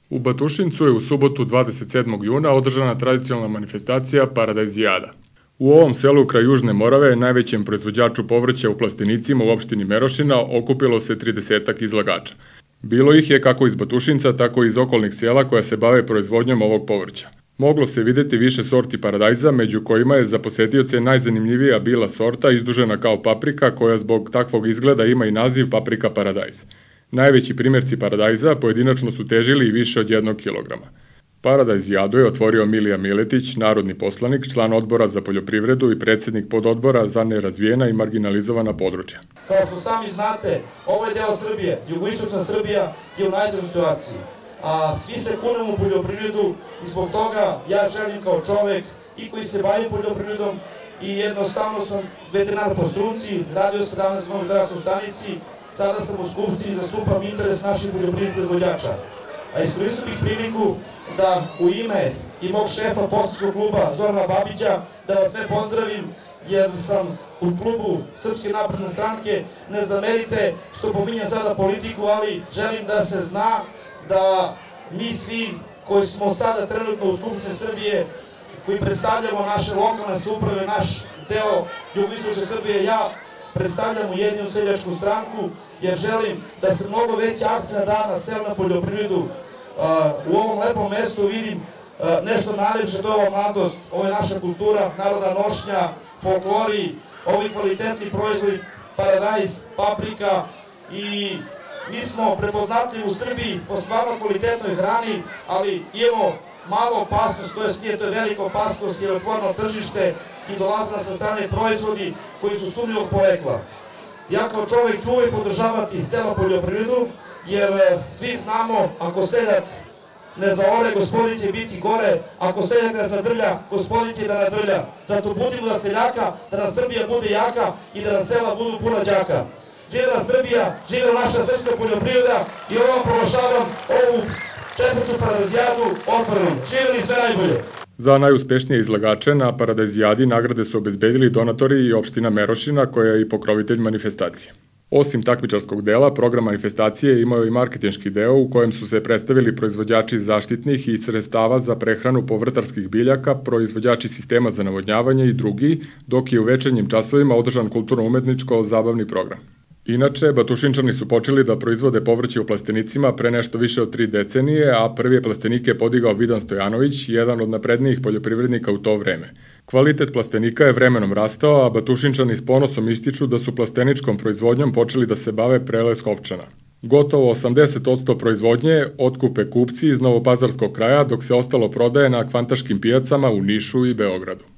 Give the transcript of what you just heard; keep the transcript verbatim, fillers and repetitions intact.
U Batušincu je u subotu dvadeset sedmog juna održana tradicionalna manifestacija Paradajzijada. U ovom selu kraj Južne Morave, najvećem proizvođaču povrća u plastenicima u opštini Merošina, okupilo se tridesetak izlagača. Bilo ih je kako iz Batušinca, tako i iz okolnih sela koja se bave proizvodnjom ovog povrća. Moglo se videti više sorti paradajza, među kojima je za posetioce najzanimljivija bila sorta izdužena kao paprika, koja zbog takvog izgleda ima i naziv paprika paradajz. Najveći primjerci paradajza pojedinačno su težili i više od jednog kilograma. Paradajzijadu je otvorio Milija Miletić, narodni poslanik, član odbora za poljoprivredu i predsjednik pododbora za nerazvijena i marginalizovana područja. Kao što sami znate, ovaj deo Srbije, jugoistočna Srbija, je u najtežoj situaciji. A svi se kunemo u poljoprivredu i zbog toga ja želim kao čovek i koji se bavi poljoprivredom i jednostavno sam veterinar po struci, radio sedamnaest godina u veterinarskoj stanici, sada sam u Skupštini, zastupam interes naših poljoprivrednih proizvođača. A iskoristio bih priliku da u ime i mog šefa poslaničkog kluba Zorana Babića da vas sve pozdravim, jer sam u klubu Srpske napredne stranke. Ne zamerite što pominjem sada politiku, ali želim da se zna da mi svi koji smo sada trenutno u Skupštini Srbije, koji predstavljamo naše lokalne samouprave, naš deo jugoistočne Srbije, ja predstavljam Ujedinjenu seljačku stranku, jer želim da se mnogo veći akcent da na selu, na poljoprivredu. U ovom lepom mestu vidim nešto najlepše, to je ova mladost, ovo je naša kultura, narodna nošnja, folklori, ovi kvalitetni proizvodi, paradajz, paprika, i mi smo prepoznatljivi u Srbiji po stvarno kvalitetnoj hrani, ali imamo malo opasnost, to je nije, to je velika opasnost, jer je otvoreno tržište i dolaze nas sa strane proizvodi koji su sumnjivog porekla. Ja kao čovjek ću uvijek podržavati selo poljoprivredu, jer svi znamo, ako seljak ne zaore, gospodin će biti gore, ako seljak ne zadrlja, gospodin će da nadrlja. Zato budimo za seljaka, da nam Srbija bude jaka i da nam sela budu puna đaka. Živela Srbija, živela naša srpska poljoprivreda i ovom proglašavam ovu četvrtu paradajzijadu otvorenom. Živeli sve najbolje! Za najuspešnije izlagače na Paradajzijadi nagrade su obezbedili donatori i opština Merošina, koja je i pokrovitelj manifestacije. Osim takmičarskog dela, program manifestacije imao i marketinški deo u kojem su se predstavili proizvođači zaštitnih i sredstava za prehranu povrtarskih biljaka, proizvođači sistema za navodnjavanje i drugi, dok je u večernjim časovima održan kulturno-umetničko-zabavni program. Inače, Batušinčani su počeli da proizvode povrće u plastenicima pre nešto više od tri decenije, a prvi plastenike je podigao Vidan Stojanović, jedan od naprednijih poljoprivrednika u to vreme. Kvalitet plastenika je vremenom rastao, a Batušinčani s ponosom ističu da su plasteničkom proizvodnjom počeli da se bave pre Leskovčana. Gotovo osamdeset posto proizvodnje otkupe kupci iz novopazarskog kraja, dok se ostalo prodaje na kvantaškim pijacama u Nišu i Beogradu.